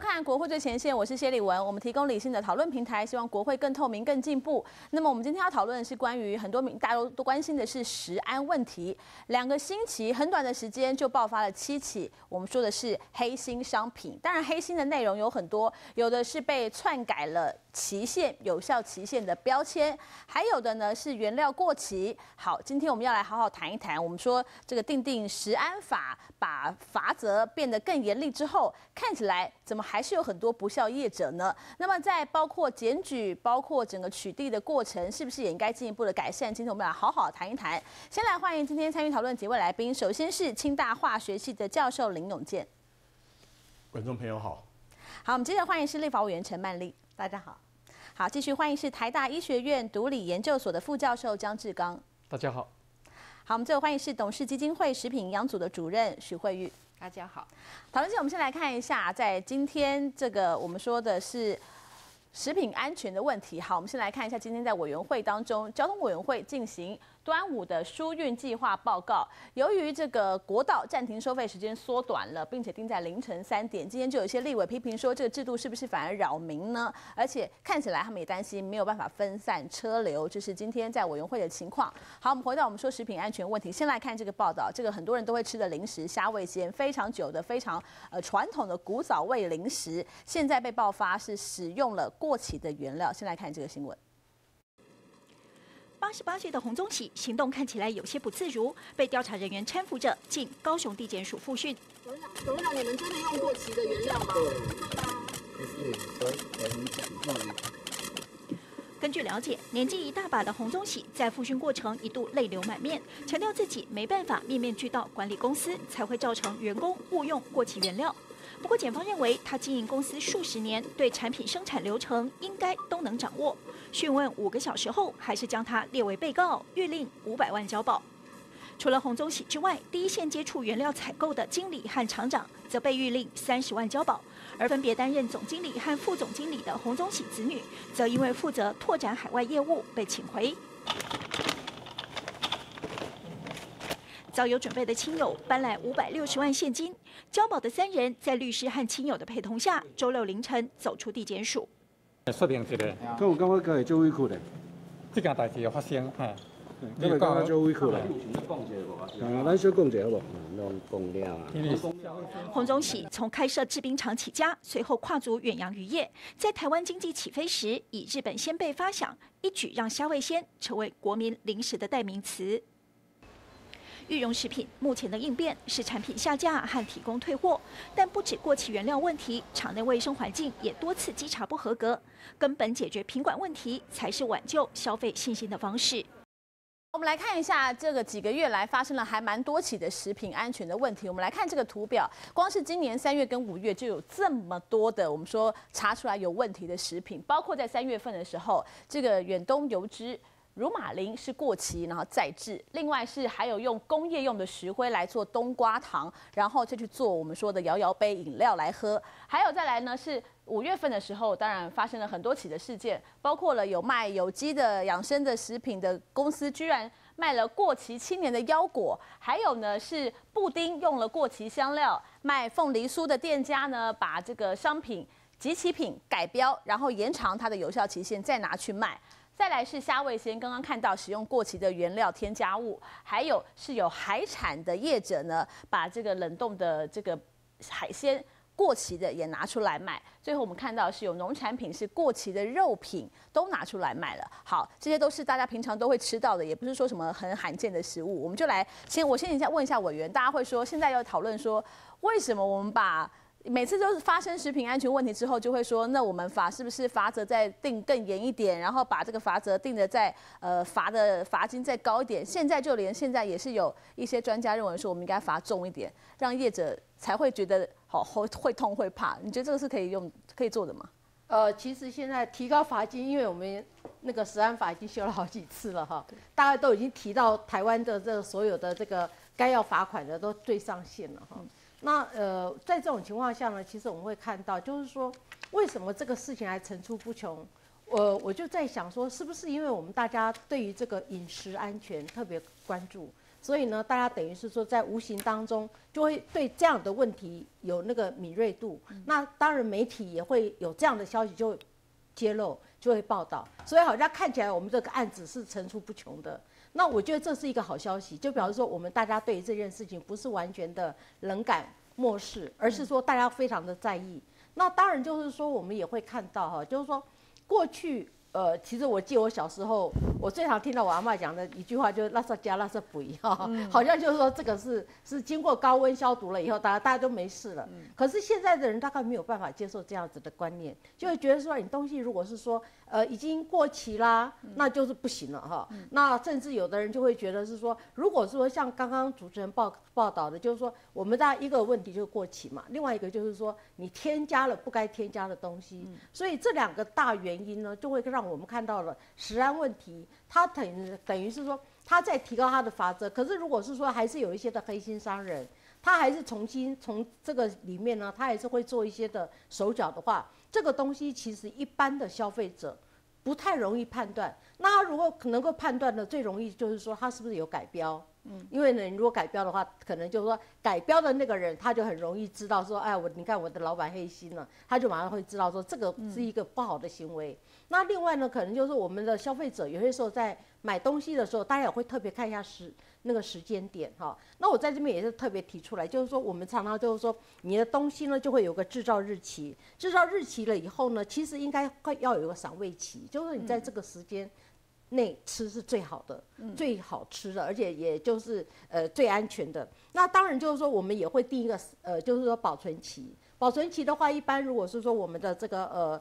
看国会最前线，我是谢丽文。我们提供理性的讨论平台，希望国会更透明、更进步。那么我们今天要讨论的是关于大家都关心的是食安问题。2个星期很短的时间就爆发了7起，我们说的是黑心商品。当然，黑心的内容有很多，有的是被篡改了有效期限的标签，还有的呢是原料过期。好，今天我们要来好好谈一谈。我们说这个订食安法，把罚则变得更严厉之后，看起来怎么还是有很多不肖业者呢？那么在包括检举、包括整个取缔的过程，是不是也应该进一步的改善？今天我们来好好谈一谈。先来欢迎今天参与讨论几位来宾，首先是清大化学系的教授林永健， 观众朋友好。 好，我们接着欢迎是立法委员陈曼丽，大家好。好，继续欢迎是台大医学院毒理研究所的副教授江志刚， 大家好。 好，我们最后欢迎是董事基金会食品营养组的主任许慧玉。 大家好， 讨论前我们先来看一下，在今天这个我们说的是食品安全的问题。好，我们先来看一下今天在委员会当中，交通委员会进行端午的疏运计划报告。由于这个国道暂停收费时间缩短了，并且定在凌晨3点，今天就有一些立委批评说，这个制度是不是反而扰民呢？而且看起来他们也担心没有办法分散车流，这是今天在委员会的情况。好，我们回到我们说食品安全问题，先来看这个报道，这个很多人都会吃的零食虾味鲜，非常久的、非常传统的古早味零食，现在被爆发是使用了过期的原料。先来看这个新闻。 88岁的洪宗喜行动看起来有些不自如，被调查人员搀扶着进高雄地检署复讯。 董事长，你们真的用过期的原料吗？ 根据了解，年纪一大把的洪宗喜在复讯过程一度泪流满面，强调自己没办法面面俱到管理公司，才会造成员工误用过期原料。不过，检方认为他经营公司数十年，对产品生产流程应该都能掌握。讯问5个小时后，还是将他列为被告，预令500万交保。除了洪宗喜之外，第一线接触原料采购的经理和厂长则被预令30万交保，而分别担任总经理和副总经理的洪宗喜子女，则因为负责拓展海外业务被请回。早有准备的亲友搬来560万现金，交保的3人在律师和亲友的陪同下，周6凌晨走出地检署。 说明一下， 咁有感觉佢係做委屈的， 这件代志有发生哈。 你咪感觉做委屈啦。咱小讲者好不？拢讲了啊。 洪宗喜从开设制冰厂起家，随后跨足远洋渔业，在台湾经济起飞时，以日本鲜贝发想，一举让虾味鲜成为国民零食的代名词。御用食品目前的应变是产品下架和提供退货，但不止过期原料问题，厂内卫生环境也多次稽查不合格。根本解决品管问题，才是挽救消费信心的方式。 我们来看一下这个几个月来发生了还蛮多起的食品安全的问题。我们来看这个图表，光是今年3月跟5月就有这么多的我们说查出来有问题的食品，包括在3月份的时候，这个远东油脂乳马林是过期，然后再制；另外是还有用工业用的石灰来做冬瓜糖，然后再去做我们说的摇摇杯饮料来喝。还有再来呢是5月份的时候，当然发生了很多起的事件，包括了有卖有机的养生的食品的公司居然卖了过期7年的腰果，还有呢是布丁用了过期香料，卖凤梨酥的店家呢把这个商品即期品改标，然后延长它的有效期限，再拿去卖。再来是虾味鲜，刚刚看到使用过期的原料添加物，还有是有海产的业者呢，把这个冷冻的这个海鲜过期的也拿出来卖。最后我们看到是有农产品是过期的肉品都拿出来卖了。好，这些都是大家平常都会吃到的，也不是说什么很罕见的食物。我们就来我先问一下委员，大家会说现在要讨论说为什么我们把每次都是发生食品安全问题之后，就会说，那我们是不是罚则再定更严一点，然后把这个罚则定的再罚金再高一点？现在就连现在也是有一些专家认为说，我们应该罚重一点，让业者才会觉得会痛会怕。你觉得这个是可以做的吗？ 其实现在提高罚金，因为我们那个食安法已经修了好几次了哈，大概都已经提到台湾的这所有的这个该要罚款的都最上限了哈。那在这种情况下呢，其实我们会看到，就是说为什么这个事情还层出不穷？我就在想说，是不是因为我们大家对于这个饮食安全特别关注， 所以呢，大家等于是说在无形当中就会对这样的问题有那个敏锐度。那当然媒体也会有这样的消息就会揭露，就会报道，所以好像看起来我们这个案子是层出不穷的。那我觉得这是一个好消息，就表示说我们大家对于这件事情不是完全的冷感漠视，而是说大家非常的在意。那当然就是说我们也会看到哈，就是说过去其实我记得我小时候，我最常听到我阿嬷讲的一句话就是“垃圾加垃圾不一”哈，好像就是说这个是经过高温消毒了以后，大家都没事了。可是现在的人大概没有办法接受这样子的观念，就会觉得说你东西如果是说已经过期啦，那就是不行了哈。那甚至有的人就会觉得是说，如果说像刚刚主持人报道的，就是说我们大家一个问题就是过期嘛，另外一个就是说你添加了不该添加的东西，所以这两个大原因呢，就会让我们看到了食安问题，它等于是说它在提高它的罚则，可是如果是说还是有一些的黑心商人，他还是从这个里面呢，他还是会做一些的手脚的话，这个东西其实一般的消费者不太容易判断。那如果能够判断的，最容易就是说他是不是有改标。因为呢，你如果改标的话，可能就是说改标的那个人，他就很容易知道说，哎，你看我的老板黑心了，他就马上会知道说这个是一个不好的行为。那另外呢，可能就是我们的消费者有些时候在买东西的时候，大家也会特别看一下那个时间点哈。那我在这边也是特别提出来，就是说我们常常就是说，你的东西呢就会有个制造日期，制造日期了以后呢，其实应该要有一个赏味期，就是你在这个时间内吃是最好的、最好吃的，而且也就是最安全的。那当然就是说我们也会定一个就是说保存期。保存期的话，一般如果是说我们的这个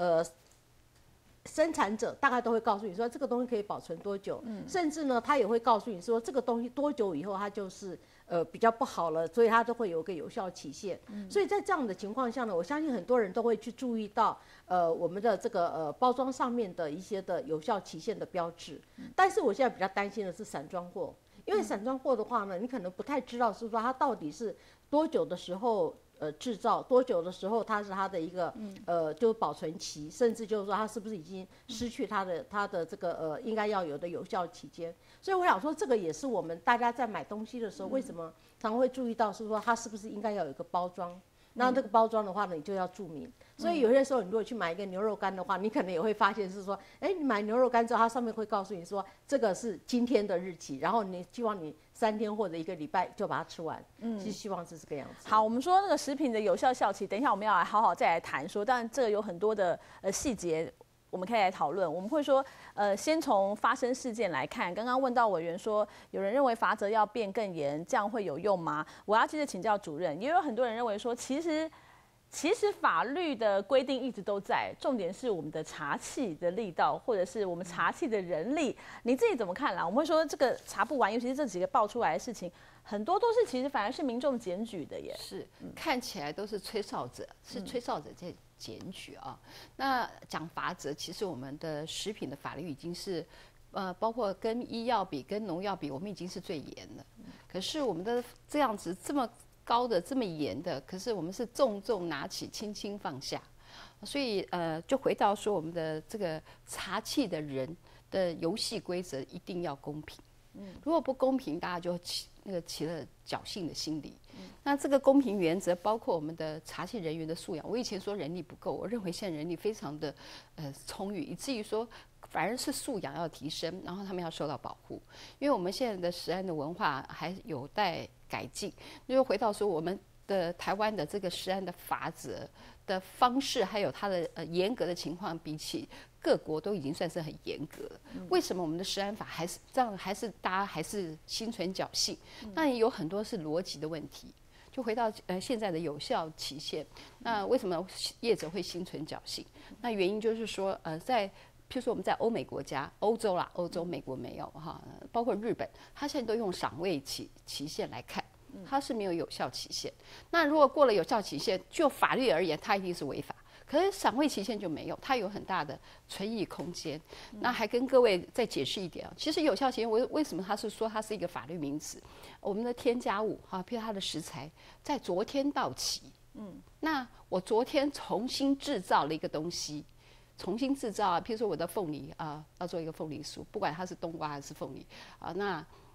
生产者大概都会告诉你说这个东西可以保存多久，甚至呢他也会告诉你说这个东西多久以后它就是比较不好了，所以它都会有一个有效期限。所以在这样的情况下呢，我相信很多人都会去注意到我们的这个包装上面的一些的有效期限的标志。但是我现在比较担心的是散装货，因为散装货的话呢，你可能不太知道是说它到底是多久的时候制造，多久的时候它是它的一个就是保存期，甚至就是说它是不是已经失去它的这个应该要有的有效期间。所以我想说，这个也是我们大家在买东西的时候，为什么常会注意到是说它是不是应该要有一个包装。那这个包装的话呢，你就要注明。所以有些时候，你如果去买一个牛肉干的话，你可能也会发现是说，你买牛肉干之后，它上面会告诉你说，这个是今天的日期，然后你希望你3天或者1个礼拜就把它吃完。其实希望是这个样子。 好，我们说那个食品的有效效期，等一下我们要来好好再来谈说，当然这个有很多的细节。我们可以来讨论。我们会说，先从发生事件来看。刚刚问到委员说，有人认为罚则要变更严，这样会有用吗？我要接着请教主任。也有很多人认为说，其实法律的规定一直都在，重点是我们的查罄的力道，或者是我们查罄的人力。你自己怎么看啦？我们会说这个查不完，尤其是这几个爆出来的事情，很多都是其实反而是民众检举的耶。 是，看起来都是吹哨者，是吹哨者在检举啊。那讲罚则，其实我们的食品的法律已经是，包括跟医药比、跟农药比，我们已经是最严的。可是我们的这样子这么高的、这么严的，可是我们是重重拿起，轻轻放下。所以就回到说，我们的这个查罄的人的游戏规则一定要公平。如果不公平，大家就起了侥幸的心理。那这个公平原则包括我们的查罄人员的素养。我以前说人力不够，我认为现在人力非常的充裕，以至于说反而是素养要提升，然后他们要受到保护。因为我们现在的食安的文化还有待改进。就回到说我们的台湾的这个食安的法则的方式，还有它的严格的情况，比起各国都已经算是很严格了。为什么我们的食安法还是这样，还是大家还是心存侥幸？那也有很多是逻辑的问题。就回到现在的有效期限，那为什么业者会心存侥幸？那原因就是说在譬如说我们在欧美国家，欧洲啦，欧洲美国没有哈，包括日本，它现在都用赏味期限来看。它是没有效期限。那如果过了有效期限，就法律而言，它一定是违法。可是赏味期限就没有，它有很大的存疑空间。那还跟各位再解释一点啊，其实有效期限为什么它是说它是一个法律名词？我们的添加物哈，譬如它的食材在昨天到期，那我昨天重新制造了一个东西。重新制造啊，譬如说我的凤梨啊，要做一个凤梨酥，不管它是冬瓜还是凤梨啊，那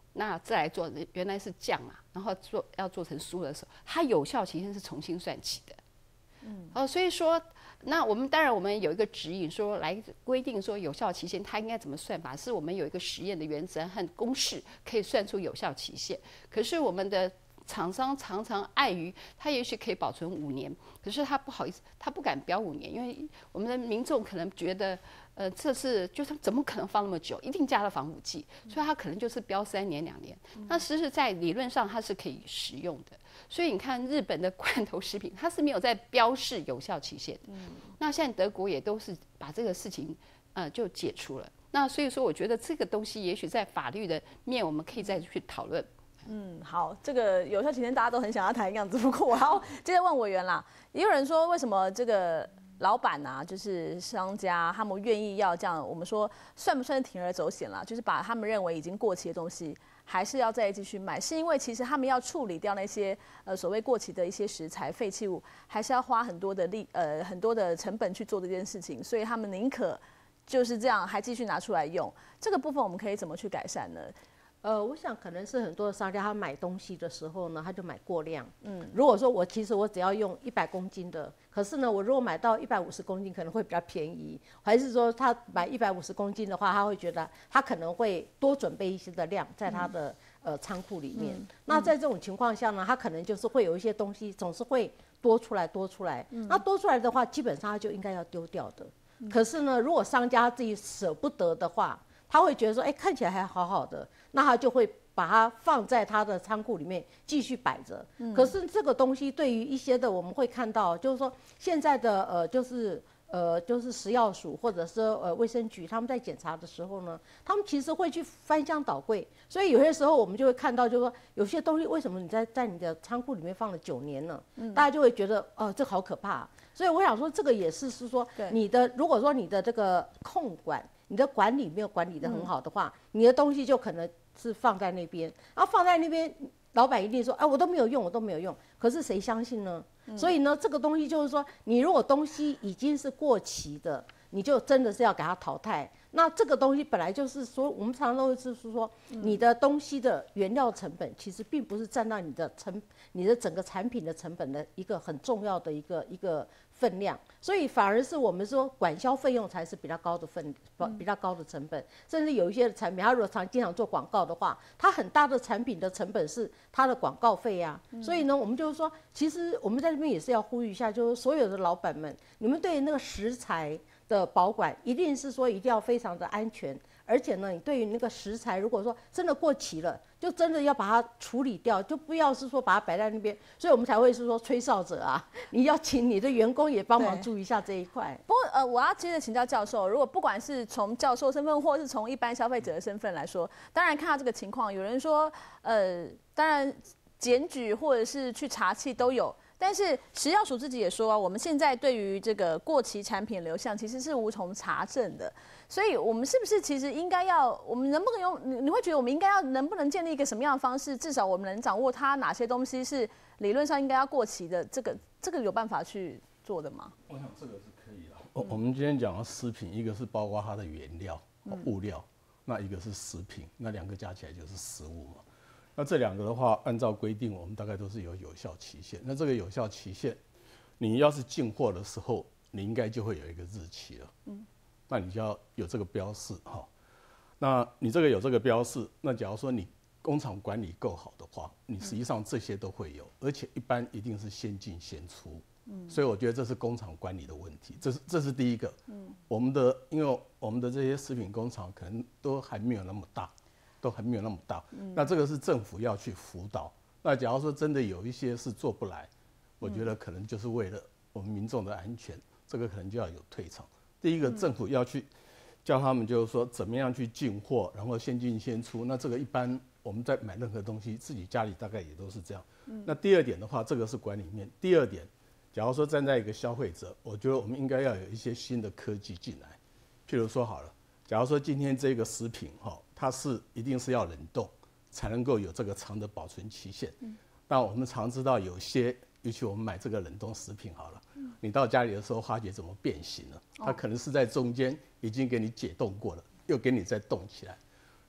那再来做原来是酱嘛，然后要做成酥的时候，它有效期限是重新算起的。所以说，那我们当然我们有一个指引说来规定说有效期限它应该怎么算法，是我们有一个实验的原则和公式可以算出有效期限。可是我们的厂商常常碍于它也许可以保存5年，可是他不好意思，他不敢标5年，因为我们的民众可能觉得，这是就是怎么可能放那么久，一定加了防腐剂，所以他可能就是标3年2年。那实实在理论上它是可以食用的。所以你看日本的罐头食品，它是没有在标示有效期限的。那现在德国也都是把这个事情就解除了。那所以说，我觉得这个东西也许在法律的面，我们可以再去讨论。 好，这个有效期限大家都很想要谈的样子，不过我要接着问委员啦。也有人说，为什么这个老板啊，就是商家，他们愿意要这样？我们说算不算铤而走险啦？就是把他们认为已经过期的东西，还是要再继续卖？是因为其实他们要处理掉那些所谓过期的一些食材废弃物，还是要花很多的成本去做这件事情，所以他们宁可就是这样还继续拿出来用。这个部分我们可以怎么去改善呢？ 我想可能是很多的商家他买东西的时候呢，他就买过量。如果说其实我只要用100公斤的，可是呢，我如果买到150公斤可能会比较便宜，还是说他买150公斤的话，他会觉得他可能会多准备一些的量在他的仓库里面。那在这种情况下呢，他可能就是会有一些东西总是会多出来。那多出来的话，基本上他就应该要丢掉的。可是呢，如果商家自己舍不得的话，他会觉得说，看起来还好好的，那他就会把它放在他的仓库里面继续摆着。可是这个东西对于一些的我们会看到，就是说现在的就是食药署或者是卫生局，他们在检查的时候呢，他们其实会去翻箱倒柜，所以有些时候我们就会看到，就是说有些东西为什么你在你的仓库里面放了9年了，大家就会觉得这好可怕。所以我想说，这个也是说你的，如果说你的这个控管，你的管理没有管理得很好的话，你的东西就可能是放在那边，然后放在那边，老板一定说，我都没有用，可是谁相信呢？所以呢，这个东西就是说，你如果东西已经是过期的，你就真的是要给它淘汰。那这个东西本来就是说，我们常常都是说，你的东西的原料成本其实并不是占到你的整个产品的成本的一个很重要的一个分量，所以反而是我们说管销费用才是比较高的比较高的成本，甚至有一些产品，它如果经常做广告的话，它很大的产品的成本是它的广告费啊。所以呢，我们就是说，其实我们在这边也是要呼吁一下，就是所有的老板们，你们对那个食材的保管一定是说一定要非常的安全，而且呢，你对于那个食材，如果说真的过期了，就真的要把它处理掉，就不要是说把它摆在那边。所以我们才会是说吹哨者啊，你要请你的员工也帮忙注意一下这一块。 不过我要接着请教教授，如果不管是从教授身份，或是从一般消费者的身份来说，当然看到这个情况，有人说当然检举或者是去查气都有。但是食药署自己也说啊，我们现在对于这个过期产品流向其实是无从查证的，所以我们是不是其实应该要，我们能不能用？你会觉得我们应该要能不能建立一个什么样的方式？至少我们能掌握它哪些东西是理论上应该要过期的，这个有办法去做的吗？ 我想这个是可以的。我们今天讲的食品，一个是包括它的原料、物料，那一个是食品，那2个加起来就是食物嘛。那这2个的话，按照规定，我们大概都是有效期限。那这个有效期限，你要是进货的时候，你应该就会有一个日期了。那你就要有这个标示哈。那你这个有这个标示，那假如说你工厂管理够好的话，你实际上这些都会有，而且一般一定是先进先出。所以我觉得这是工厂管理的问题，这是第一个。因为我们的这些食品工厂可能都还没有那么大。那这个是政府要去辅导。那假如说真的有一些是做不来，我觉得可能就是为了我们民众的安全，这个可能就要有退场。第一个，政府要去教他们，就是说怎么样去进货，然后先进先出。那这个一般我们在买任何东西，自己家里大概也都是这样。那第二点的话，这个是管理面。第二点，假如说站在一个消费者，我觉得我们应该要有一些新的科技进来。譬如说好了，假如说今天这个食品它一定是要冷冻才能够有这个长的保存期限。那我们常知道有些，尤其我们买这个冷冻食品好了，你到家里的时候发觉怎么变形了？它可能是在中间已经给你解冻过了，又给你再冻起来。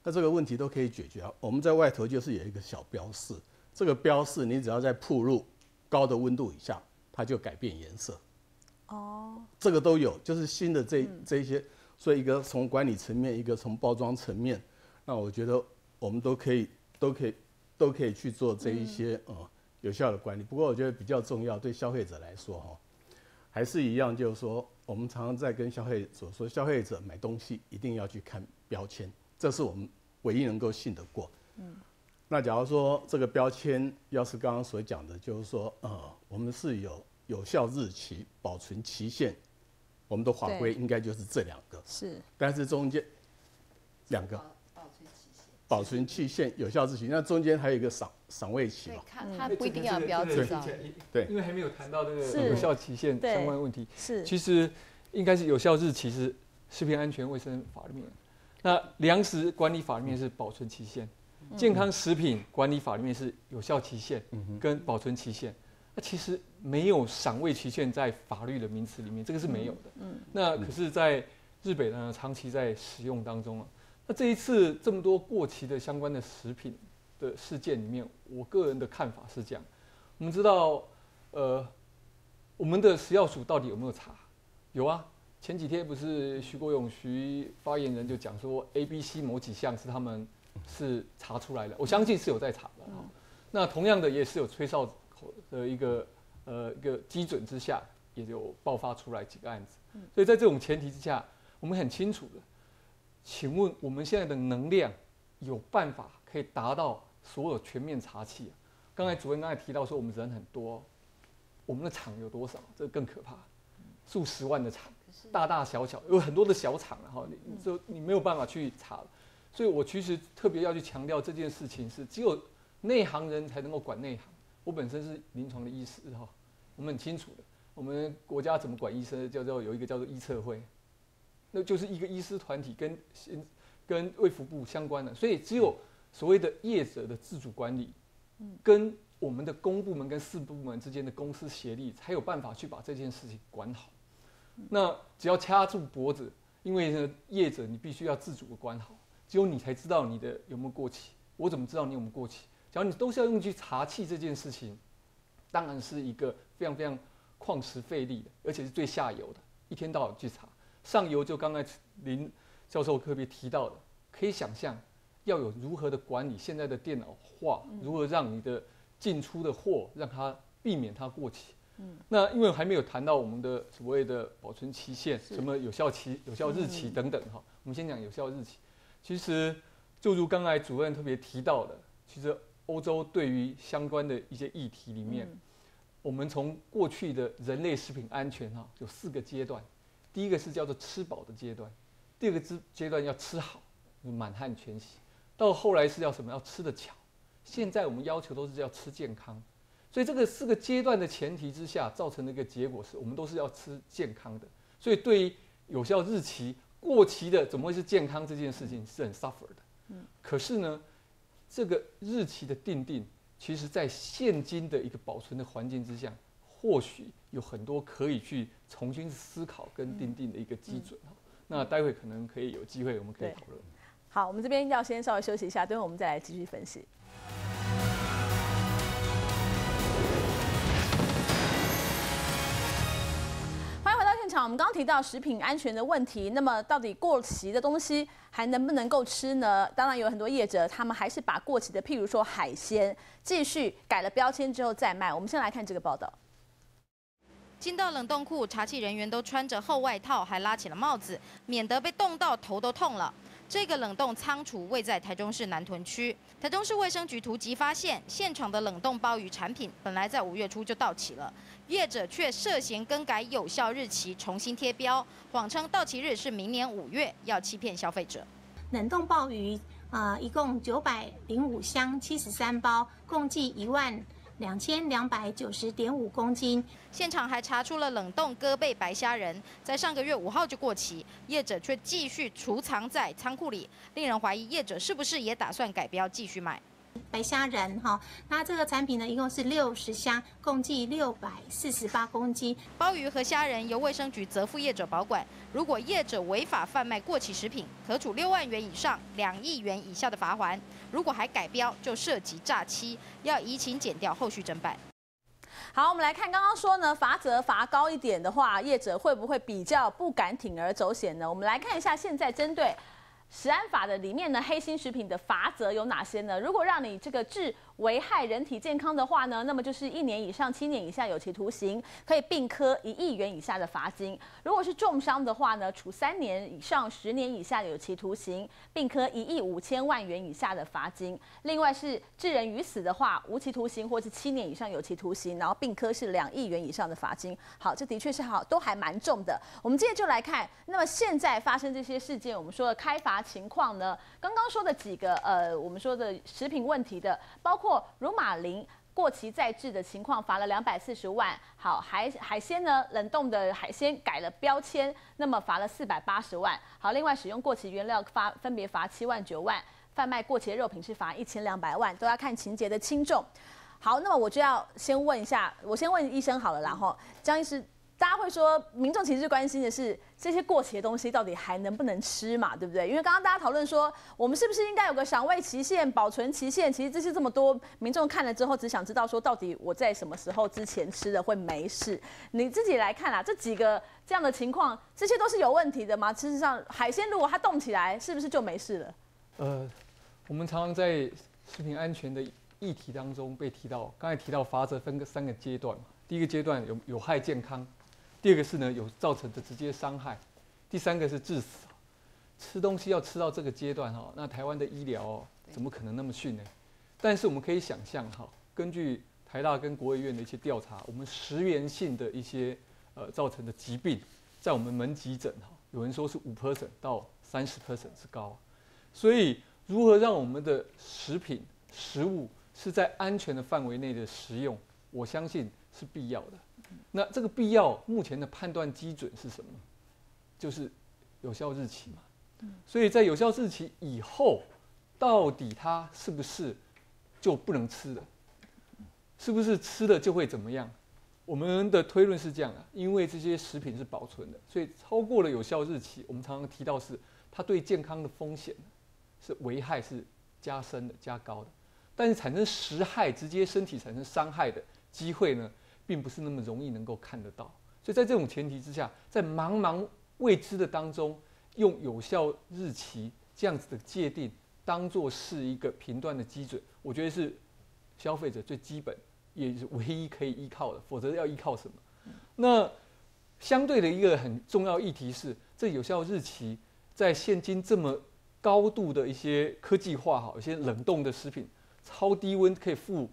那这个问题都可以解决啊。我们在外头就是有一个小标示，这个标示你只要在暴露高的温度以下，它就改变颜色。哦，这个都有，就是新的这一些，所以一个从管理层面，一个从包装层面，那我觉得我们都可以去做这一些有效的管理。不过我觉得比较重要，对消费者来说哈，还是一样，就是说我们常常在跟消费者说，消费者买东西一定要去看标签，这是我们唯一能够信得过。那假如说这个标签要是刚刚所讲的，就是说我们是有效日期、保存期限，我们的法规应该就是这两个。是，但是中间两个。保存期限、有效日期，那中间还有一个赏味期嘛？ 它不一定要标志上。 对， 因为还没有谈到这个有效期限相关问题。 是， 其实应该是有效日期是食品安全卫生法里面，那粮食管理法里面是保存期限，健康食品管理法里面是有效期限跟保存期限。那其实没有赏味期限在法律的名词里面，这个是没有的。那可是，在日本呢，长期在使用当中啊。那这一次这么多过期的相关的食品的事件里面，我个人的看法是这样：我们知道，我们的食药署到底有没有查？有啊，前几天不是徐国勇徐发言人就讲说 ，A、B、C 某几项是他们是查出来的，我相信是有在查的。那同样的也是有吹哨的一个基准之下，也有爆发出来几个案子。所以在这种前提之下，我们很清楚的。请问我们现在的能量有办法可以达到所有全面查气？刚才主任提到说我们人很多，我们的厂有多少？这更可怕，数十万的厂，大大小小有很多的小厂，然后你没有办法去查。所以我其实特别要去强调这件事情是只有内行人才能够管内行。我本身是临床的医师哈，我们很清楚的，我们国家怎么管医生，有一个叫做医策会。那就是一个医师团体跟卫福部相关的，所以只有所谓的业者的自主管理，跟我们的公部门跟私部门之间的公私协力，才有办法去把这件事情管好。那只要掐住脖子，因为呢业者你必须要自主的管好，只有你才知道你的有没有过期。我怎么知道你有没有过期？只要你都是要用去查气这件事情，当然是一个非常非常旷时费力的，而且是最下游的，一天到晚去查。上游就刚才林教授特别提到的，可以想象要有如何的管理现在的电脑化，如何让你的进出的货让它避免它过期。那因为还没有谈到我们的所谓的保存期限，什么有效日期等等哈。我们先讲有效日期。其实就如刚才主任特别提到的，其实欧洲对于相关的一些议题里面，我们从过去的人类食品安全哈有4个阶段。第一个是叫做吃饱的阶段，第二个阶段要吃好，满汉全席，到后来是要什么？要吃得巧。现在我们要求都是要吃健康，所以这个4个阶段的前提之下，造成的一个结果是我们都是要吃健康的。所以对于有效日期过期的，怎么会是健康这件事情是很 suffer 的。可是呢，这个日期的定，其实在现今的一个保存的环境之下。或许有很多可以去重新思考跟定的一个基准。那待会可能可以有机会，我们可以讨论。 好，我们这边要先稍微休息一下，等会我们再来继续分析。欢迎回到现场，我们刚刚提到食品安全的问题，那么到底过期的东西还能不能够吃呢？当然有很多业者，他们还是把过期的，譬如说海鲜，继续改了标签之后再卖。我们先来看这个报道。 进到冷冻库，查气人员都穿着厚外套，还拉起了帽子，免得被冻到头都痛了。这个冷冻仓储位在台中市南屯区，台中市卫生局突击发现，现场的冷冻鲍鱼产品本来在5月初就到期了，业者却涉嫌更改有效日期，重新贴标，谎称到期日是明年5月，要欺骗消费者。 冷冻鲍鱼一共905箱73包，共计12290.5公斤。 现场还查出了冷冻鸽背白虾仁，在上个月5号就过期，业者却继续储藏在仓库里，令人怀疑业者是不是也打算改标继续卖。 白虾仁哈，那这个产品呢，一共是60箱，共计648公斤。 鲍鱼和虾仁由卫生局责付业者保管，如果业者违法贩卖过期食品，可处6万元以上2亿元以下的罚锾；如果还改标，就涉及诈欺，要移请检调后续侦办。 好，我们来看刚刚说呢，罚则罚高一点的话，业者会不会比较不敢铤而走险呢？我们来看一下，现在针对食安法的里面呢，黑心食品的罚则有哪些呢？如果让你这个致危害人体健康的话呢，那么就是1年以上7年以下有期徒刑，可以并科1亿元以下的罚金；如果是重伤的话呢，处3年以上10年以下有期徒刑，并科1亿5千万元以下的罚金。另外是致人于死的话，无期徒刑或是7年以上有期徒刑，然后并科是2亿元以上的罚金。好，这的确是都还蛮重的。我们接着就来看，那么现在发生这些事件，我们说的开罚情况呢？刚刚说的几个我们说的食品问题的，包括乳马林过期再制的情况，罚了240万。好，海鲜呢，冷冻的海鲜改了标签，那么罚了480万。好，另外使用过期原料分别罚7万9万，贩卖过期的肉品是罚1200万，都要看情节的轻重。好，那么我就要先问一下，我先问医生好了啦，哈，江医师。大家会说，民众其实最关心的是这些过期的东西到底还能不能吃嘛，对不对？因为刚刚大家讨论说，我们是不是应该有个赏味期限、保存期限？其实这些这么多民众看了之后，只想知道说，到底我在什么时候之前吃的会没事？你自己来看啦，这几个这样的情况，这些都是有问题的吗？事实上，海鲜如果它冻起来，是不是就没事了？ 我们常常在食品安全的议题当中被提到，刚才提到罚则分3个阶段嘛，第一个阶段有害健康。第二个是呢有造成的直接伤害，第3个是致死。吃东西要吃到这个阶段哈，那台湾的医疗怎么可能那么逊呢？但是我们可以想象哈，根据台大跟国卫院的一些调查，我们食源性的一些造成的疾病，在我们门急诊哈，有人说是5% 到30% 之高。所以如何让我们的食品食物是在安全的范围内的食用，我相信是必要的。那这个必要目前的判断基准是什么？就是有效日期嘛。所以在有效日期以后，到底它是不是就不能吃了？是不是吃了就会怎么样？我们的推论是这样的，因为这些食品是保存的，所以超过了有效日期，我们常常提到是它对健康的风险是危害是加深的、加高的，但是产生食害、直接身体产生伤害的机会呢？并不是那么容易能够看得到，所以在这种前提之下，在茫茫未知的当中，用有效日期这样子的界定，当作是一个评断的基准，我觉得是消费者最基本也是唯一可以依靠的，否则要依靠什么？那相对的一个很重要议题是，这有效日期在现今这么高度的一些科技化哈，有些冷冻的食品，超低温可以负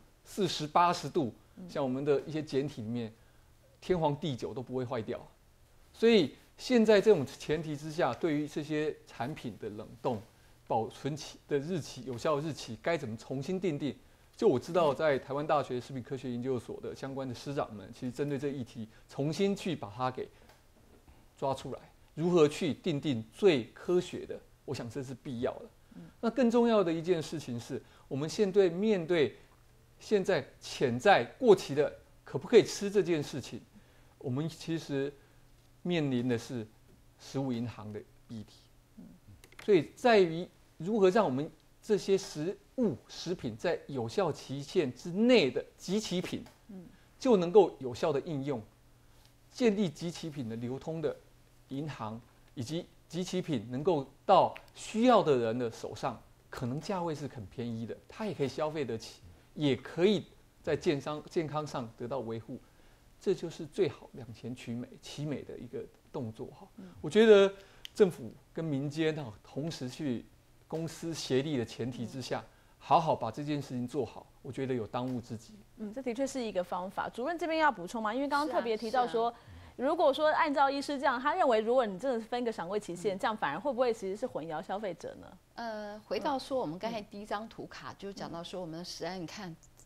40、80度。像我们的一些简体里面，天皇地久都不会坏掉，所以现在这种前提之下，对于这些产品的冷冻保存期的日期、有效日期该怎么重新订定？就我知道，在台湾大学食品科学研究所的相关的师长们，其实针对这个议题，重新去把它给抓出来，如何去订定最科学的，我想这是必要的。那更重要的一件事情是，我们面对现在潜在过期的可不可以吃这件事情，我们其实面临的是食物银行的议题。所以在于如何让我们这些食品在有效期限之内的即期品，就能够有效的应用，建立即期品的流通的银行，以及即期品能够到需要的人的手上，可能价位是很便宜的，他也可以消费得起。也可以在健康上得到维护，这就是最好两全其美的一个动作哈。我觉得政府跟民间同时去公私协力的前提之下，好好把这件事情做好，我觉得有当务之急。 这的确是一个方法。主任这边要补充吗？因为刚刚特别提到说，如果说按照医师这样，他认为如果你真的分个赏味期限，这样反而会不会其实是混淆消费者呢？ 回到说我们刚才第1张图卡就讲到说，我们的食安，你看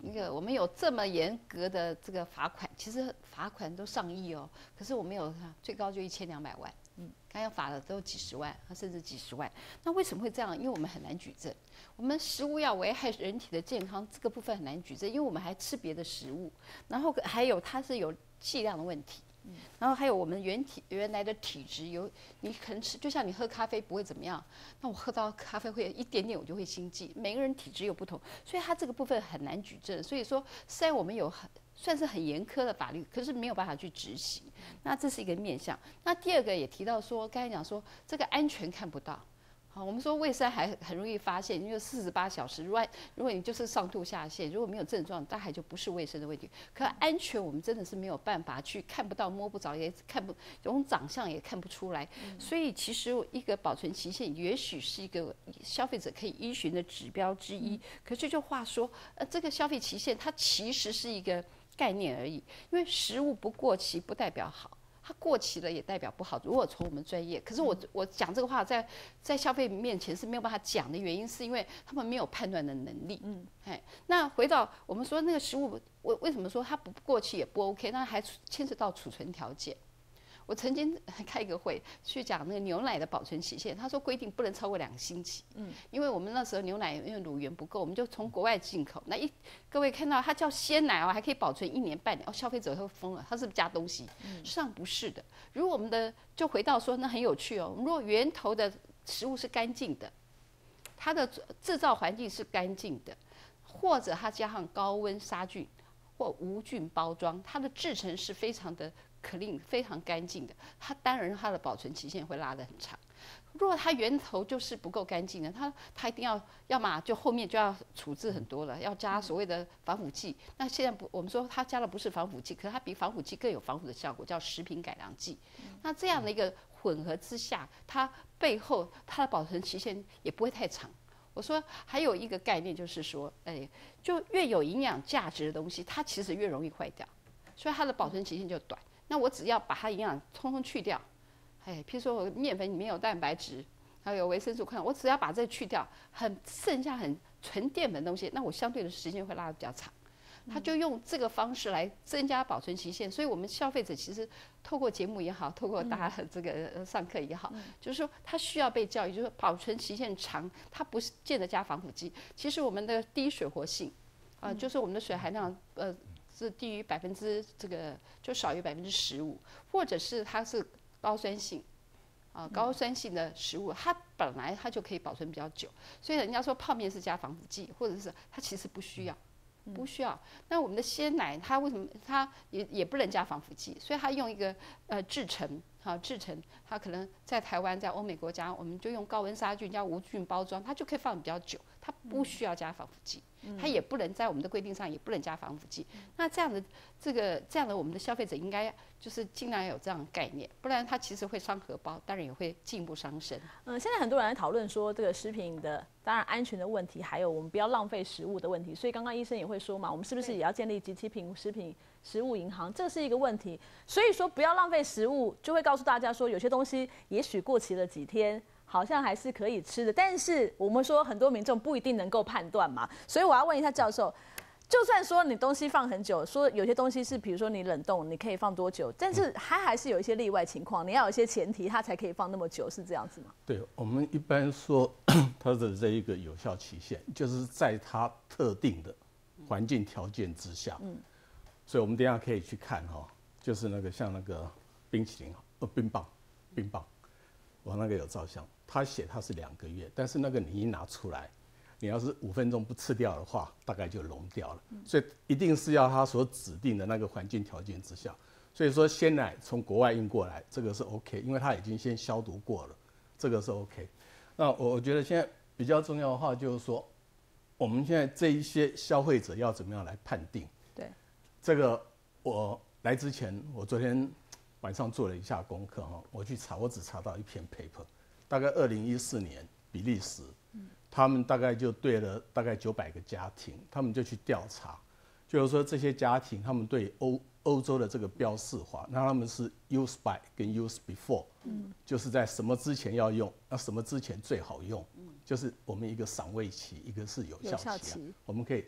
那个我们有这么严格的这个罚款，其实罚款都上亿哦，可是我们有最高就1200万，刚要罚的都几十万，甚至几十万。那为什么会这样？因为我们很难举证，我们食物要危害人体的健康这个部分很难举证，因为我们还吃别的食物，然后还有它是有剂量的问题。然后还有我们原来的体质有，你可能吃，就像你喝咖啡不会怎么样，那我喝到咖啡会一点点我就会心悸，每个人体质又不同，所以它这个部分很难举证。所以说，虽然我们有算是很严苛的法律，可是没有办法去执行。那这是一个面向。那第二个也提到说，刚才讲说这个安全看不到。好，我们说胃酸还很容易发现，因为48小时，如果你就是上吐下泻，如果没有症状，大概就不是卫生的问题。可安全我们真的是没有办法去看不到、摸不着，也看不，从长相也看不出来。所以其实一个保存期限，也许是一个消费者可以依循的指标之一。可是就话说，这个消费期限它其实是一个概念而已，因为食物不过期不代表好。它过期了也代表不好。如果从我们专业，可是我讲这个话在消费面前是没有办法讲的原因，是因为他们没有判断的能力。那回到我们说那个食物，我为什么说它不过期也不 OK？那还牵扯到储存条件。我曾经开一个会去讲那个牛奶的保存期限，他说规定不能超过2个星期。因为我们那时候牛奶因为乳源不够，我们就从国外进口。那各位看到它叫鲜奶哦，还可以保存1年半年，消费者会疯了，它是不是加东西？实际上不是的。如果我们的就回到说，那很有趣哦。如果源头的食物是干净的，它的制造环境是干净的，或者它加上高温杀菌或无菌包装，它的制成是非常的clean，非常干净的，它当然它的保存期限会拉得很长。如果它源头就是不够干净的，它一定要么就后面就要处置很多了，要加所谓的防腐剂。那现在我们说它加的不是防腐剂，可是它比防腐剂更有防腐的效果，叫食品改良剂。那这样的一个混合之下，它背后它的保存期限也不会太长。我说还有一个概念就是说，就越有营养价值的东西，它其实越容易坏掉，所以它的保存期限就短。那我只要把它营养通通去掉，譬如说我面粉里面有蛋白质，还有维生素，我只要把这去掉，剩下很纯淀粉的东西，那我相对的时间会拉得比较长。他就用这个方式来增加保存期限，所以我们消费者其实透过节目也好，透过大家这个上课也好，就是说他需要被教育，就是保存期限长，它不是见得加防腐剂。其实我们的低水活性，就是我们的水含量是低于这个就少于15%，或者是它是高酸性。高酸性的食物，它本来它就可以保存比较久，所以人家说泡面是加防腐剂，或者是它其实不需要。不需要。那我们的鲜奶，它为什么它也不能加防腐剂？所以它用一个制成，它可能在台湾、在欧美国家，我们就用高温杀菌加无菌包装，它就可以放比较久，它不需要加防腐剂，它也不能在我们的规定上也不能加防腐剂。那这样的我们的消费者应该就是尽量有这样的概念，不然它其实会伤荷包，当然也会进一步伤身。 现在很多人在讨论说这个食品的当然安全的问题，还有我们不要浪费食物的问题。所以刚刚医生也会说嘛，我们是不是也要建立即期食物银行？这是一个问题。所以说不要浪费食物，就会告诉大家说有些东西也许过期了几天，好像还是可以吃的。但是我们说很多民众不一定能够判断嘛，所以我要问一下教授。就算说你东西放很久，说有些东西是比如说你冷冻，你可以放多久？但是它还是有一些例外情况，你要有一些前提，它才可以放那么久，是这样子吗？ 对，我们一般说它的这一个有效期限，就是在它特定的环境条件之下。所以我们等一下可以去看就是那个像那个冰淇淋冰棒，我那个有照相，它写它是2个月，但是那个你一拿出来。你要是5分钟不吃掉的话，大概就溶掉了。所以一定是要它所指定的那个环境条件之下。所以说鲜奶从国外运过来，这个是 OK， 因为它已经先消毒过了，这个是 OK。那我觉得现在比较重要的话就是说，我们现在这一些消费者要怎么样来判定？ 对， 这个我来之前，我昨天晚上做了一下功课我去查，我只查到一篇 paper， 大概2014年比利时。他们大概就对了大概900个家庭，他们就去调查，就是说这些家庭他们对欧洲的这个标示化，那他们是 use by 跟 use before，就是在什么之前要用，那什么之前最好用，就是我们一个赏味期，一个是有效期，我们可以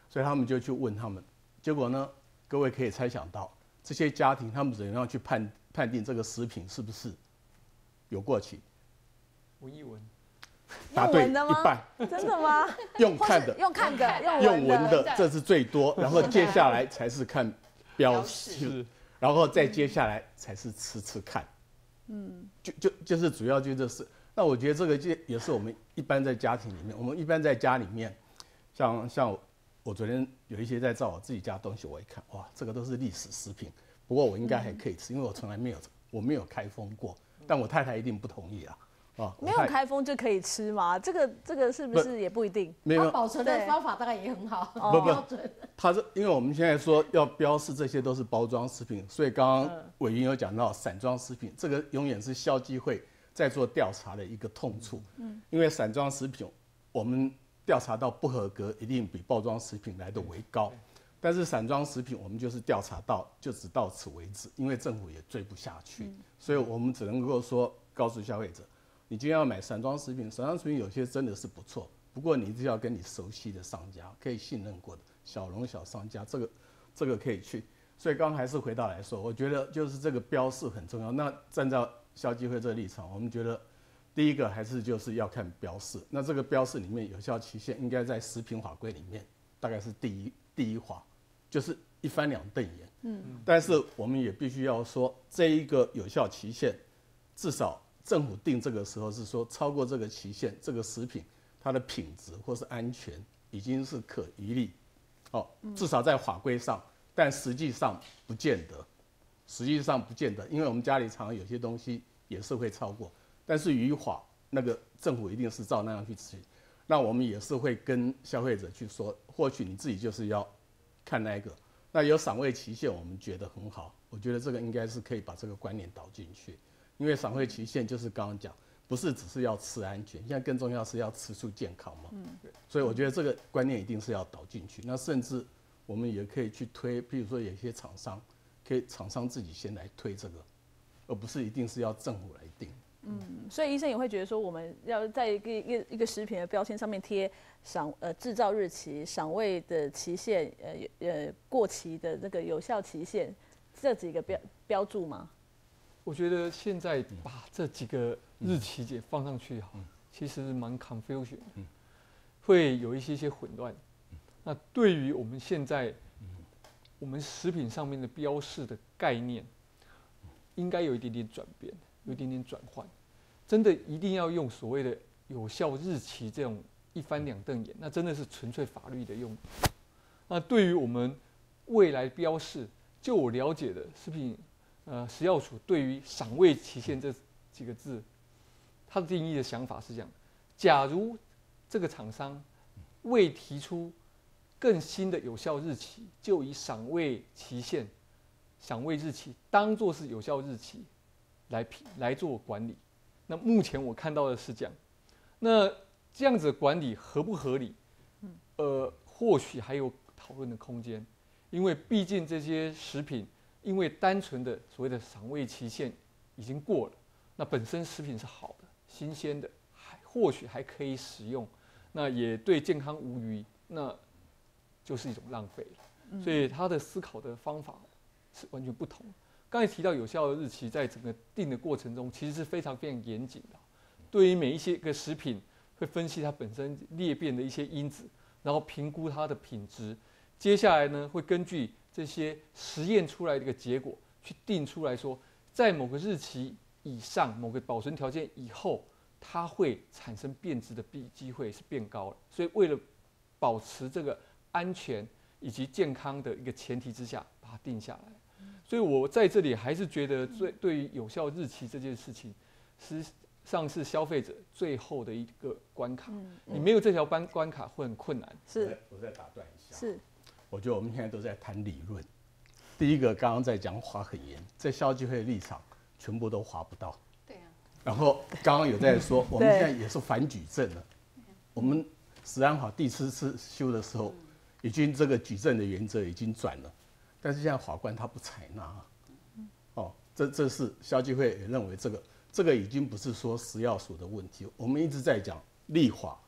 所以他们就去问他们，结果呢，各位可以猜想到这些家庭他们怎样去判定这个食品是不是有过期？ 闻一闻， 答对一用闻的吗半， 真的吗？ 用看的， 用看的， 用闻的。 的这是最多，然后接下来才是看标识，然后再接下来才是吃看。就是主要就这是。那我觉得这个也是我们一般在家庭里面，我们一般在家里面，像我昨天有一些在照我自己家的东西，我一看，哇，这个都是历史食品，不过我应该还可以吃，因为我从来没有开封过，但我太太一定不同意啊。 没有开封就可以吃吗？这个是不是也不一定？ 没有， 它保存的方法大概也很好，标准。 它是因为我们现在说要标示这些都是包装食品，所以刚刚委员有讲到散装食品，这个永远是消基会在做调查的一个痛处。因为散装食品我们调查到不合格，一定比包装食品来的为高。但是散装食品我们就是调查到就只到此为止，因为政府也追不下去，所以我们只能够说告诉消费者。你今天要买散装食品，散装食品有些真的是不错，不过你一定要跟你熟悉的商家，可以信任过的小农小商家，这个可以去。所以刚刚还是回到来说，我觉得就是这个标示很重要。那站在消基会这个立场，我们觉得第一个还是就是要看标示。那这个标示里面有效期限应该在食品法规里面大概是第一划，就是一翻两瞪眼。但是我们也必须要说，这一个有效期限至少。政府定这个时候是说，超过这个期限，这个食品它的品质或是安全已经是可疑虑，至少在法规上，但实际上不见得，因为我们家里常常有些东西也是会超过，但是于法那个政府一定是照那样去执行，那我们也是会跟消费者去说，或许你自己就是要看那个，那有赏味期限，我们觉得很好，我觉得这个应该是可以把这个观念导进去。因为赏味期限就是刚刚讲，不是只是要吃安全，现在更重要是要吃出健康嘛。所以我觉得这个观念一定是要导进去。那甚至我们也可以去推，譬如说有些厂商自己先来推这个，而不是一定是要政府来定。 所以医生也会觉得说，我们要在一个食品的标签上面贴制造日期、赏味的期限、过期的那个有效期限这几个标注吗？ 我觉得现在把这几个日期给放上去其实蛮 confusion，会有一些混乱。那对于我们现在我们食品上面的标示的概念，应该有一点点转变，有一点点转换。真的一定要用所谓的有效日期这种一翻两瞪眼，那真的是纯粹法律的用。那对于我们未来标示，就我了解的食品。食药署对于赏味期限这几个字，它的定义的想法是这样：假如这个厂商未提出更新的有效日期，就以赏味期限、赏味日期当作是有效日期来做管理。那目前我看到的是这样，那这样子的管理合不合理？或许还有讨论的空间，因为毕竟这些食品。因为单纯的所谓的赏味期限已经过了，那本身食品是好的、新鲜的，或许还可以使用，那也对健康无虞，那就是一种浪费了。所以他的思考的方法是完全不同。刚才提到有效的日期，在整个定的过程中，其实是非常严谨的。对于每一些个食品，会分析它本身裂变的一些因子，然后评估它的品质。接下来呢，会根据这些实验出来的一个结果，去定出来说，在某个日期以上、某个保存条件以后，它会产生变质的机会是变高了。所以为了保持这个安全以及健康的一个前提之下，把它定下来。所以我在这里还是觉得，对于有效日期这件事情，实际上是消费者最后的一个关卡。你没有这条关卡会很困难。 是， 我再打断一下。 是。 我觉得我们现在都在谈理论。第一个，刚刚在讲划很严，在消基会的立场，全部都划不到。 对啊。 然后刚刚有在说，我们现在也是反举证了。我们食安法第4次修的时候，已经这个举证的原则已经转了，但是现在法官他不采纳。这是消基会也认为这个已经不是说食药署的问题，我们一直在讲立法。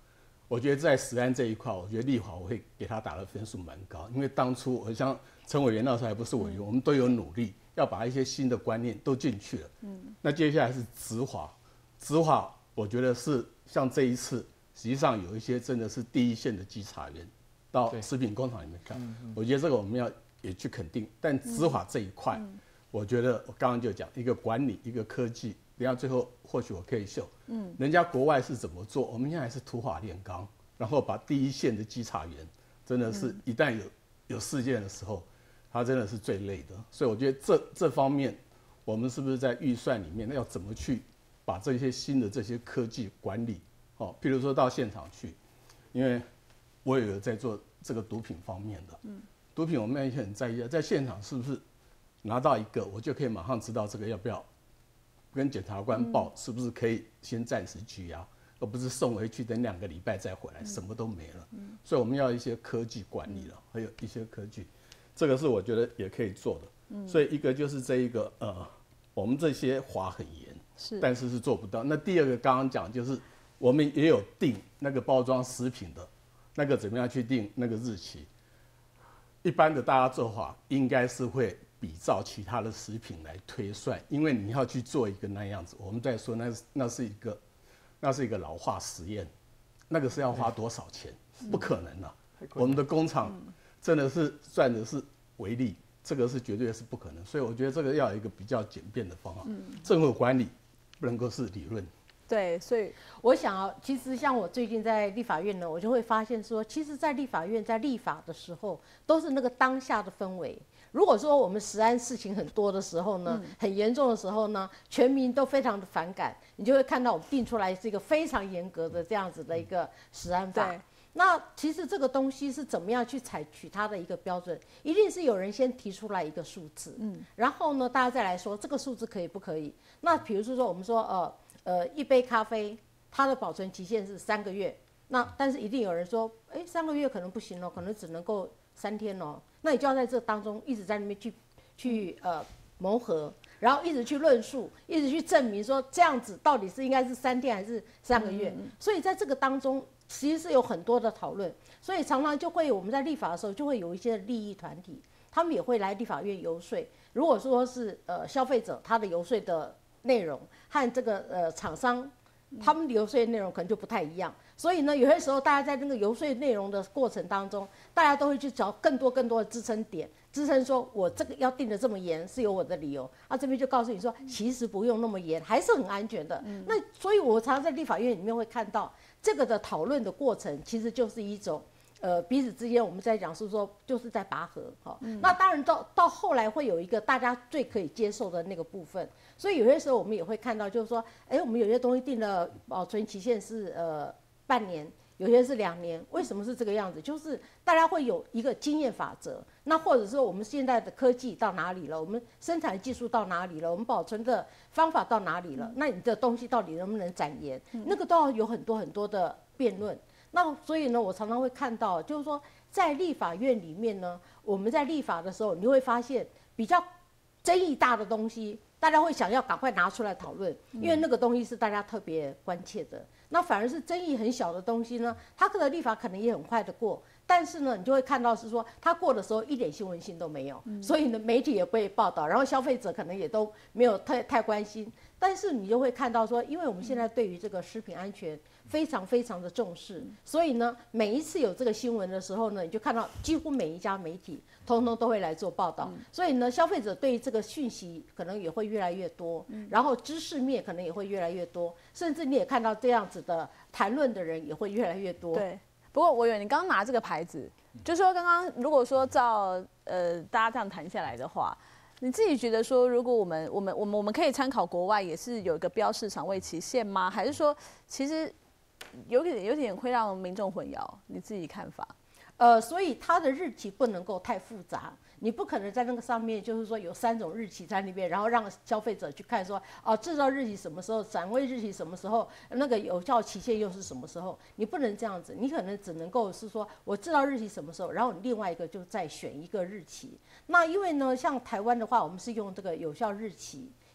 我觉得在食安这一块，我觉得立法我会给他打的分数蛮高，因为当初我像陈委员那时候还不是委员，我们都有努力要把一些新的观念都进去了。那接下来是执法，执法我觉得是像这一次，实际上有一些真的是第一线的稽查员到食品工厂里面看，我觉得这个我们要也去肯定。但执法这一块，我觉得我刚刚就讲一个管理，一个科技。等下最后或许我可以秀，人家国外是怎么做，我们现在还是土法炼钢，然后把第一线的稽查员，真的是一旦有事件的时候，他真的是最累的。所以我觉得这方面，我们是不是在预算里面要怎么去把这些新的这些科技管理，譬如说到现场去，因为我也有在做这个毒品方面的，毒品我们也很在意，在现场是不是拿到一个，我就可以马上知道这个要不要。跟检察官报是不是可以先暂时拘押，而不是送回去等2个礼拜再回来，什么都没了。所以我们要一些科技管理了，还有一些科技，这个是我觉得也可以做的。所以一个就是这一个我们这些罚很严，但是做不到。那第二个刚刚讲就是我们也有定那个包装食品的那个怎么样去定那个日期，一般的大家做法应该是会。比照其他的食品来推算，因为你要去做一个那样子，我们在说那是一个老化实验，那个是要花多少钱？不可能啊！我们的工厂真的是赚的是微利，这个是绝对是不可能。所以我觉得这个要有一个比较简便的方案，政府管理不能够是理论。 对，所以我想其实像我最近在立法院呢，我就会发现说，其实，在立法院在立法的时候，都是那个当下的氛围。如果说我们食安事情很多的时候呢，很严重的时候呢，全民都非常的反感，你就会看到我们定出来是一个非常严格的这样子的一个食安法。那其实这个东西是怎么样去采取它的一个标准，一定是有人先提出来一个数字，然后呢，大家再来说这个数字可以不可以？那比如说我们说一杯咖啡，它的保存期限是3个月，那但是一定有人说，3个月可能不行哦，可能只能够3天哦。那你就要在这当中一直在那边去谋合，然后一直去论述，一直去证明说这样子到底是应该是3天还是3个月。所以在这个当中，其实是有很多的讨论，所以常常就会我们在立法的时候，就会有一些利益团体，他们也会来立法院游说。如果说是消费者他的游说的内容和这个厂商他们游说的内容可能就不太一样。所以呢，有些时候大家在那个游说内容的过程当中，大家都会去找更多的支撑点，支撑说我这个要定得这么严是有我的理由。这边就告诉你说，其实不用那么严，还是很安全的。那所以我常常在立法院里面会看到这个的讨论的过程，其实就是一种彼此之间我们在讲是说就是在拔河。那当然到后来会有一个大家最可以接受的那个部分。所以有些时候我们也会看到，就是说，我们有些东西定了保存期限是半年，有些是2年，为什么是这个样子？就是大家会有一个经验法则，那或者说我们现在的科技到哪里了，我们生产技术到哪里了，我们保存的方法到哪里了，那你的东西到底能不能展延？那个都要有很多的辩论。那所以呢，我常常会看到，就是说在立法院里面呢，我们在立法的时候，你会发现比较争议大的东西，大家会想要赶快拿出来讨论，因为那个东西是大家特别关切的。那反而是争议很小的东西呢，它的立法可能也很快的过，但是呢，你就会看到是说它过的时候一点新闻性都没有，所以呢，媒体也不会报道，然后消费者可能也都没有太关心。但是你就会看到说，因为我们现在对于这个食品安全非常非常的重视，所以呢，每一次有这个新闻的时候呢，你就看到几乎每一家媒体通通都会来做报道，所以呢，消费者对于这个讯息可能也会越来越多，然后知识面可能也会越来越多，甚至你也看到这样子的谈论的人也会越来越多。 对，不过委员，你刚刚拿这个牌子，就说刚刚如果说照大家这样谈下来的话，你自己觉得说，如果我们可以参考国外，也是有一个标示厂位期限吗？还是说其实有点会让民众混淆？你自己看法？ 所以它的日期不能够太复杂，你不可能在那个上面就是说有3种日期在那边，然后让消费者去看说，制造日期什么时候，展位日期什么时候，那个有效期限又是什么时候？你不能这样子，你可能只能够是说我制造日期什么时候，然后你另外一个就再选一个日期。那因为呢，像台湾的话，我们是用这个有效日期。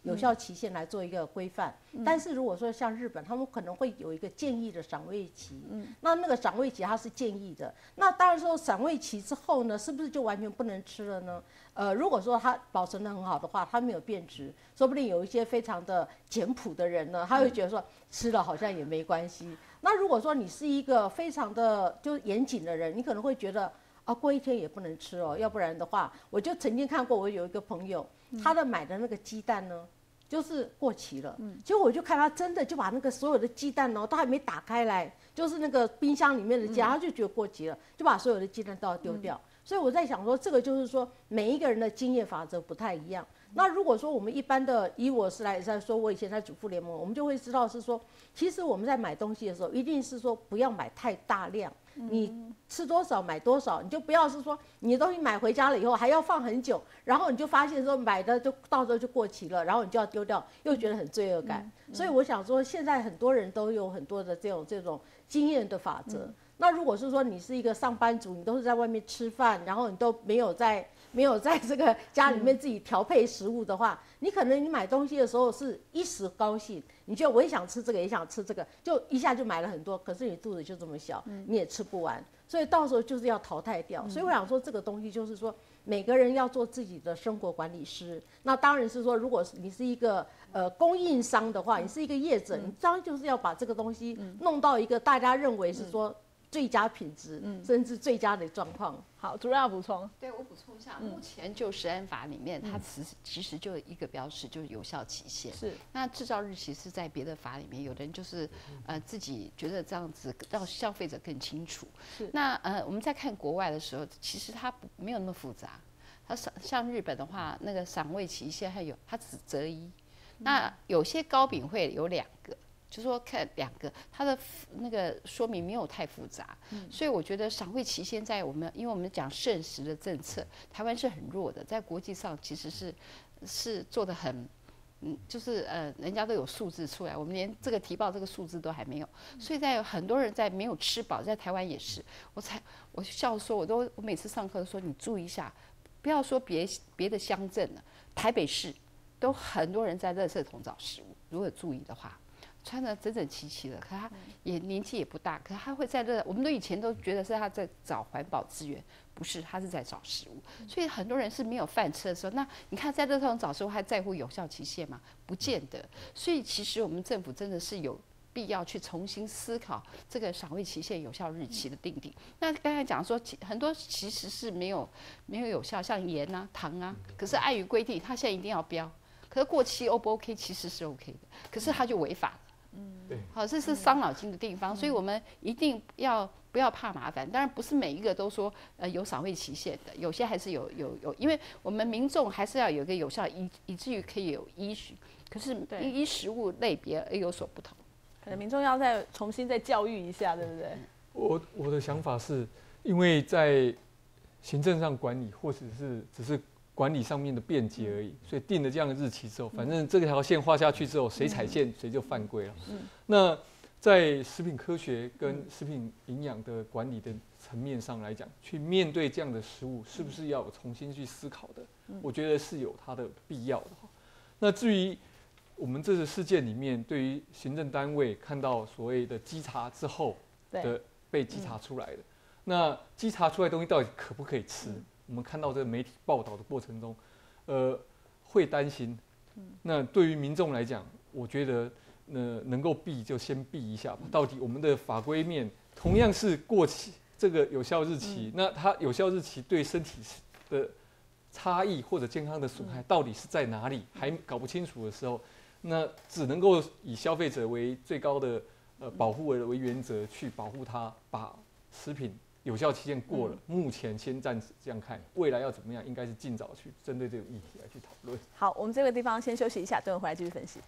有效期限来做一个规范。但是如果说像日本，他们可能会有一个建议的赏味期，那个赏味期它是建议的。那当然说赏味期之后呢，是不是就完全不能吃了呢？如果说它保存得很好的话，它没有变质，说不定有一些非常的简朴的人呢，他会觉得说吃了好像也没关系。那如果说你是一个非常的就严谨的人，你可能会觉得啊，过一天也不能吃哦，要不然的话，我就曾经看过，我有一个朋友，他买的那个鸡蛋呢，就是过期了，结果我就看他真的就把那个所有的鸡蛋哦，都还没打开来，就是那个冰箱里面的鸡蛋，他就觉得过期了，就把所有的鸡蛋都要丢掉。所以我在想说，这个就是说每一个人的经验法则不太一样。那如果说我们一般的，以我是来说，我以前在主妇联盟，我们就会知道是说，其实我们在买东西的时候，一定是说不要买太大量，你吃多少买多少，你就不要是说你的东西买回家了以后还要放很久，然后你就发现说买的就到时候就过期了，然后你就要丢掉，又觉得很罪恶感。所以我想说，现在很多人都有很多的这种经验的法则。那如果是说你是一个上班族，你都是在外面吃饭，然后你都没有在这个家里面自己调配食物的话，你可能你买东西的时候是一时高兴，你觉得我也想吃这个，也想吃这个，就一下就买了很多，可是你肚子就这么小，你也吃不完，所以到时候就是要淘汰掉。所以我想说，这个东西就是说，每个人要做自己的生活管理师。那当然是说，如果你是一个供应商的话，你是一个业者，你当然就是要把这个东西弄到一个大家认为是说最佳品质，甚至最佳的状况。 好，主任要补充。 对，我补充一下，目前就食安法里面，它其实就有一个标示，就是有效期限。 是。 那制造日期是在别的法里面，有的人就是自己觉得这样子让消费者更清楚。 是。 那我们在看国外的时候，其实它没有那么复杂。它像日本的话，那个赏味期限还有它只择一。那有些糕饼会有2个。就说看2个，它的那个说明没有太复杂，所以我觉得赏味期限在因为我们讲剩食的政策，台湾是很弱的，在国际上其实是做的很，就是人家都有数字出来，我们连这个提报这个数字都还没有，所以在有很多人在没有吃饱，在台湾也是，我笑说，我每次上课都说你注意一下，不要说别的乡镇了，台北市都很多人在垃圾桶找食物，如果有注意的话。穿得整整齐齐的，可他也年纪也不大，可他会在我们以前都觉得是他在找环保资源，不是，他是在找食物。所以很多人是没有饭吃的时候，那你看在垃圾桶找食物还在乎有效期限吗？不见得。所以其实我们政府真的是有必要去重新思考这个赏味期限、有效日期的定定。那刚才讲说，很多其实是没有有效，像盐啊、糖啊，可是碍于规定，它现在一定要标。可是过期 O 不 OK？ 其实是 OK 的，可是它就违法了。 对， 好，这是伤脑筋的地方，所以我们一定不要怕麻烦。当然不是每一个都说有赏味期限的，有些还是有，因为我们民众还是要有一个有效，以至于可以有依据。可是依食物类别而有所不同， 可能民众要重新再教育一下，对不对？ 我的想法是，因为在行政上管理，或者是只是管理上面的便捷而已，所以定了这样的日期之后，反正这条线画下去之后，谁踩线谁就犯规了。那在食品科学跟食品营养的管理的层面上来讲，去面对这样的食物，是不是要重新去思考的？我觉得是有它的必要的。那至于我们这次事件里面，对于行政单位看到所谓的稽查之后的被稽查出来的，那稽查出来的东西到底可不可以吃？我们看到这个媒体报道的过程中，会担心。那对于民众来讲，我觉得能够避就先避一下吧。到底我们的法规面同样是过期这个有效日期，那它有效日期对身体的差异或者健康的损害到底是在哪里，还搞不清楚的时候，那只能够以消费者为最高的保护为原则去保护它，把食品有效期限过了，目前先暂时这样看，未来要怎么样，应该是尽早去针对这个议题来去讨论。 好，我们这个地方先休息一下，等会回来继续分析。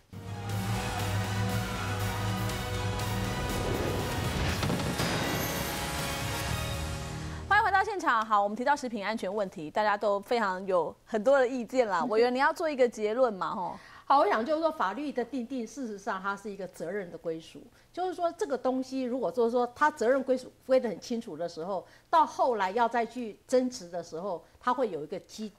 欢迎回到现场。好，我们提到食品安全问题，大家都非常有很多的意见啦。委员，你要做一个结论嘛？吼。 好，我想就是说，法律的定定，事实上它是一个责任的归属。就是说，这个东西如果说它责任归属归得很清楚的时候，到后来要再去争执的时候，它会有一个基础。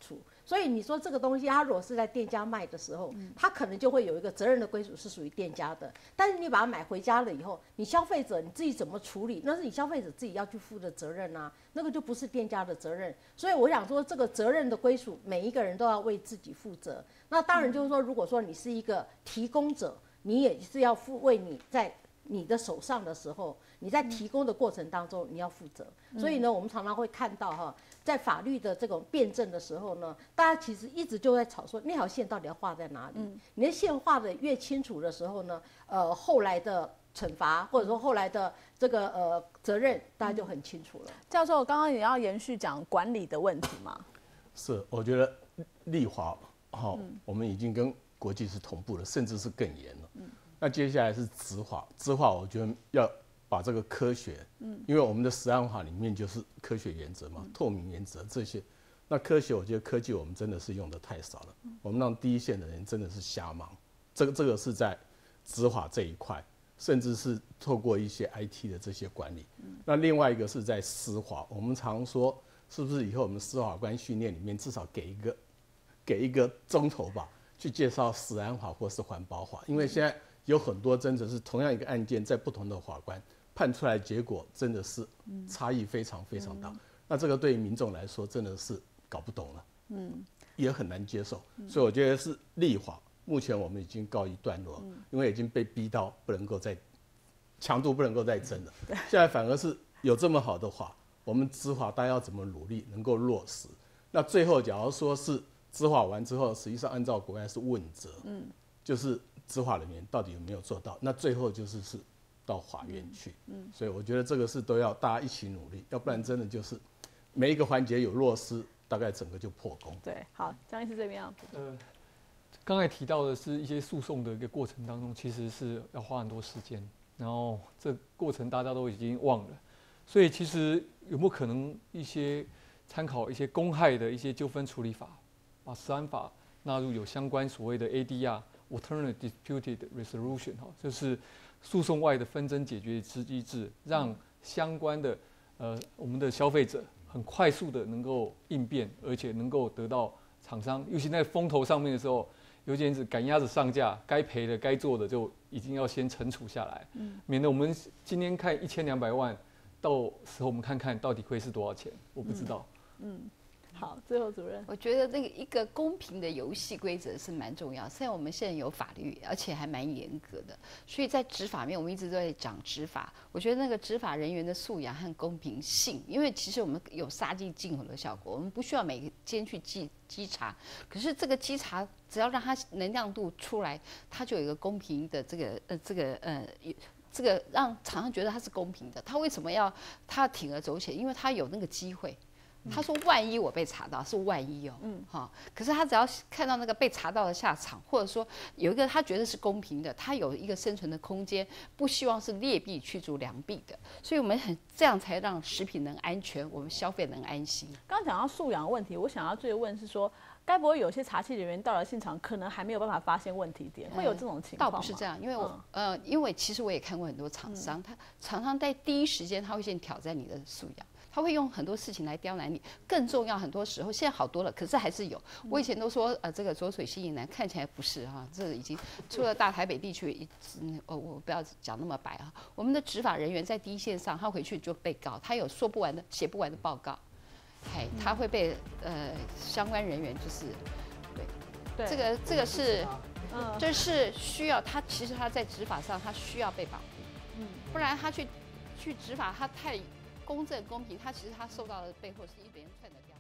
所以你说这个东西，它如果是在店家卖的时候，它可能就会有一个责任的归属是属于店家的。但是你把它买回家了以后，你消费者你自己怎么处理，那是你消费者自己要去负的责任啊，那个就不是店家的责任。所以我想说，这个责任的归属，每一个人都要为自己负责。那当然就是说，如果说你是一个提供者，你也是要为你在你的手上的时候，你在提供的过程当中你要负责。所以呢，我们常常会看到哈，在法律的这种辩证的时候呢，大家其实一直就在吵说那条线到底要画在哪里。你的线画的越清楚的时候呢，后来的惩罚或者说后来的这个责任，大家就很清楚了。 教授，刚刚也要延续讲管理的问题嘛？ 是，我觉得立法我们已经跟国际是同步了，甚至是更严了。那接下来是执法，执法我觉得要把这个科学，因为我们的食安法里面就是科学原则嘛，透明原则这些。那科学，我觉得科技我们真的是用的太少了，我们让第一线的人真的是瞎忙。这个是在执法这一块，甚至是透过一些 IT 的这些管理。那另外一个是在司法，我们常说是不是以后我们司法官训练里面至少给一个钟头吧，去介绍食安法或是环保法，因为现在有很多真的是同样一个案件，在不同的法官判出来结果真的是差异非常非常大。那这个对于民众来说真的是搞不懂了，也很难接受。所以我觉得是立法，目前我们已经告一段落，因为已经被逼到不能够再强度不能够再增了。现在反而是有这么好的法，我们执法大家要怎么努力能够落实？那最后假如说是执法完之后，实际上按照国外是问责，就是执法人员到底有没有做到？那最后就是到法院去，所以我觉得这个是都要大家一起努力，要不然真的就是每一个环节有落实，大概整个就破功。 对，好，江医师这边刚才提到的是一些诉讼的一个过程当中，其实是要花很多时间，然后这过程大家都已经忘了，所以其实有没有可能一些参考一些公害的一些纠纷处理法，把食安法纳入有相关所谓的 ADR。Alternative Disputed Resolution 就是诉讼外的纷争解决机制，让相关的我们的消费者很快速的能够应变，而且能够得到厂商，尤其在风头上面的时候，有点是赶鸭子上架，该赔的该做的就已经要先惩处下来，免得我们今天看1200万，到时候我们看看到底会是多少钱，我不知道。 好，最后主任， 我觉得那个一个公平的游戏规则是蛮重要。虽然我们现在有法律，而且还蛮严格的，所以在执法面，我们一直都在讲执法。我觉得那个执法人员的素养和公平性，因为其实我们有杀鸡儆猴的效果，我们不需要每天去稽查，可是这个稽查只要让它能量度出来，它就有一个公平的这个让厂商觉得它是公平的。他为什么要他铤而走险？因为他有那个机会。他说：“万一我被查到，是万一哦，可是他只要看到那个被查到的下场，或者说有一个他觉得是公平的，他有一个生存的空间，不希望是劣币驱逐良币的，所以我们这样才让食品能安全，我们消费能安心。” 刚刚讲到素养问题，我想要追问是说，该不会有些查缉人员到了现场，可能还没有办法发现问题点，会有这种情况吗？ 倒不是这样，因为因为其实我也看过很多厂商，他常常在第一时间他会先挑战你的素养。他会用很多事情来刁难你，更重要，很多时候现在好多了，可是还是有。我以前都说，这个浊水溪以南看起来不是哈，这已经除了大台北地区，我不要讲那么白啊。我们的执法人员在第一线上，他回去就被告，他有说不完的、写不完的报告，他会被相关人员就是对，这个是，这是需要他，其实他在执法上他需要被保护，不然他去执法他太公正公平，他其实他受到的背后是一连串的。